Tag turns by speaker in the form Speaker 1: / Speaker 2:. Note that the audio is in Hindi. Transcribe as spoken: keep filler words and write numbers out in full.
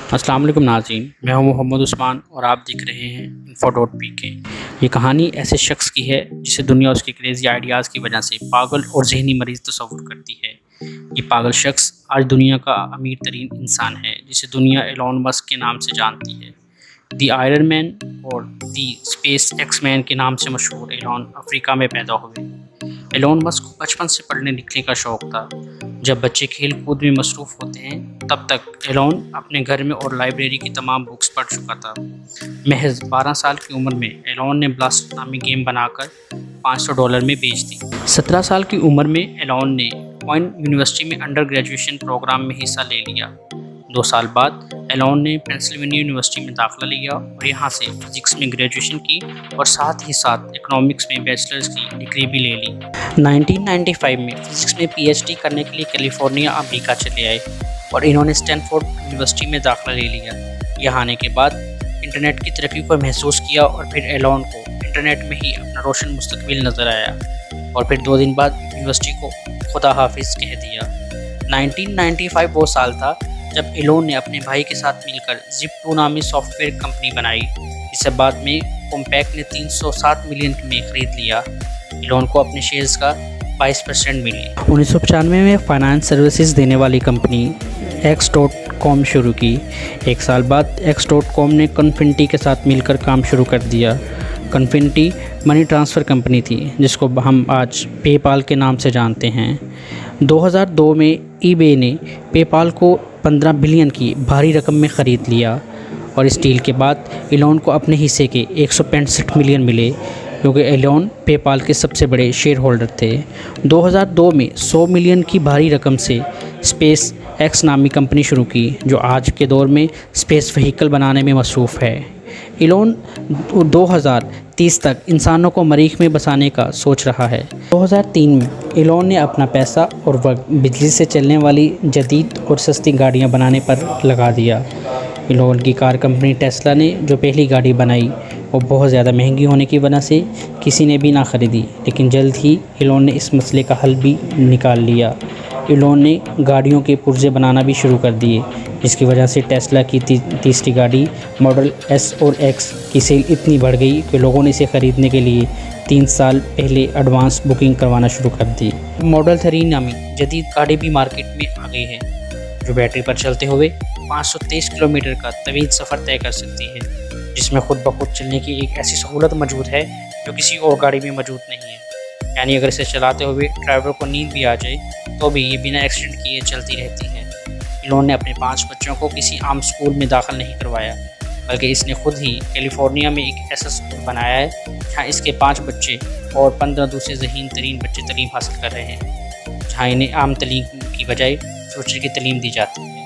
Speaker 1: अस्सलाम वालेकुम नाज़रीन, मैं हूं मोहम्मद उस्मान और आप देख रहे हैं इन्फो डॉट पी के। ये कहानी ऐसे शख्स की है जिसे दुनिया उसके क्रेज़ी आइडियाज़ की वजह से पागल और जहनी मरीज़ तस्वुर करती है। ये पागल शख्स आज दुनिया का अमीर तरीन इंसान है, जिसे दुनिया एलोन मस्क के नाम से जानती है। दी आयरन मैन और दी स्पेस एक्स मैन के नाम से मशहूर एलोन अफ्रीका में पैदा हुए। एलोन मस्क को बचपन से पढ़ने लिखने का शौक़ था। जब बच्चे खेल कूद में मसरूफ़ होते हैं, तब तक एलोन अपने घर में और लाइब्रेरी की तमाम बुक्स पढ़ चुका था। महज बारह साल की उम्र में एलोन ने ब्लास्ट नामी गेम बनाकर पाँच सौ डॉलर में बेच दी। सत्रह साल की उम्र में एलोन ने पॉइंट यूनिवर्सिटी में अंडर ग्रेजुएशन प्रोग्राम में हिस्सा ले लिया। दो साल बाद एलोन ने पेंसिल्वेनिया यूनिवर्सिटी में दाखिला लिया और यहाँ से फिजिक्स में ग्रेजुएशन की और साथ ही साथ इकोनॉमिक्स में बैचलर्स की डिग्री भी ले ली। उन्नीस सौ पचानवे में फिजिक्स में पीएचडी करने के लिए कैलिफोर्निया अमेरिका चले आए और इन्होंने स्टैनफोर्ड यूनिवर्सिटी में दाखिला ले लिया। यहाँ आने के बाद इंटरनेट की तरक्की को महसूस किया और फिर एलोन को इंटरनेट में ही अपना रोशन मुस्तकबिल नज़र आया और फिर दो दिन बाद यूनिवर्सिटी को खुदा हाफिज कह दिया। उन्नीस सौ पचानवे वो साल था जब एलोन ने अपने भाई के साथ मिलकर जिप टू नामी सॉफ्टवेयर कंपनी बनाई, जिसे बाद में कॉम्पैक्ट ने तीन सौ सात मिलियन में ख़रीद लिया। एलोन को अपने शेयर्स का बाईस परसेंट मिले। उन्नीस सौ पचानवे में फाइनेंस सर्विसेज देने वाली कंपनी एक्स डॉट कॉम शुरू की। एक साल बाद एक्स डॉट कॉम ने कन्फिनिटी के साथ मिलकर काम शुरू कर दिया। कन्फिनिटी मनी ट्रांसफ़र कंपनी थी, जिसको हम आज पेपाल के नाम से जानते हैं। दो हज़ार दो में ईबे ने पेपाल को पंद्रह बिलियन की भारी रकम में ख़रीद लिया और इस डील के बाद एलोन को अपने हिस्से के एक सौ पैंसठ मिलियन मिले, क्योंकि एलोन पेपाल के सबसे बड़े शेयर होल्डर थे। दो हज़ार दो में सौ मिलियन की भारी रकम से स्पेस एक्स नामी कंपनी शुरू की, जो आज के दौर में स्पेस व्हीकल बनाने में मसरूफ़ है। एलोन दो हज़ार तीस तक इंसानों को मरीख में बसाने का सोच रहा है। दो हज़ार तीन में एलोन ने अपना पैसा और वक्त बिजली से चलने वाली जदीद और सस्ती गाड़ियां बनाने पर लगा दिया। एलोन की कार कंपनी टेस्ला ने जो पहली गाड़ी बनाई, वो बहुत ज़्यादा महंगी होने की वजह से किसी ने भी ना ख़रीदी, लेकिन जल्द ही एलोन ने इस मसले का हल भी निकाल लिया। एलोन ने गाड़ियों के पुर्जे बनाना भी शुरू कर दिए, जिसकी वजह से टेस्ला की ती, तीसरी गाड़ी मॉडल एस और एक्स की सेल इतनी बढ़ गई कि लोगों ने इसे ख़रीदने के लिए तीन साल पहले एडवांस बुकिंग करवाना शुरू कर दी। मॉडल थ्री नामी जदीद गाड़ी भी मार्केट में आ गई है, जो बैटरी पर चलते हुए पाँच सौ तेईस किलोमीटर का तवील सफ़र तय कर सकती है, जिसमें खुद ब खुद चलने की एक ऐसी सहूलत मौजूद है जो किसी और गाड़ी में मौजूद नहीं है। यानी अगर इसे चलाते हुए ड्राइवर को नींद भी आ जाए तो भी ये बिना एक्सीडेंट किए चलती रहती है। एलोन ने अपने पांच बच्चों को किसी आम स्कूल में दाखिल नहीं करवाया, बल्कि इसने खुद ही कैलिफोर्निया में एक ऐसा स्कूल बनाया है जहाँ इसके पाँच बच्चे और पंद्रह दूसरे ज़हीन तरीन बच्चे तालीम हासिल कर रहे हैं, जहाँ इन्हें आम तालीम की बजाय फ्यूचर की तालीम दी जाती है।